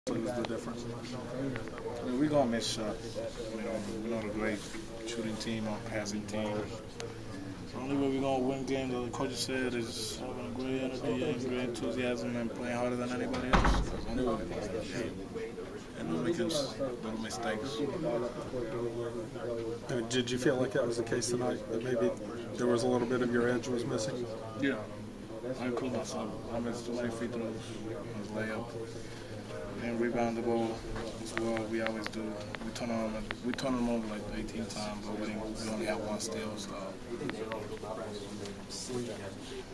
What is the difference? I mean, we're going to miss shots. We're not a great shooting team or passing team. The only way we're going to win games, like the coach said, is having a great energy and great enthusiasm and playing harder than anybody else. That's the only way we're going to win. And not making little mistakes. Did you feel like that was the case tonight? That maybe there was a little bit of your edge was missing? Yeah. I cool myself. I missed too many free throws. It was layup. And rebound the ball as well. We always do. We turn them over like 18 times, but we only have one steal. So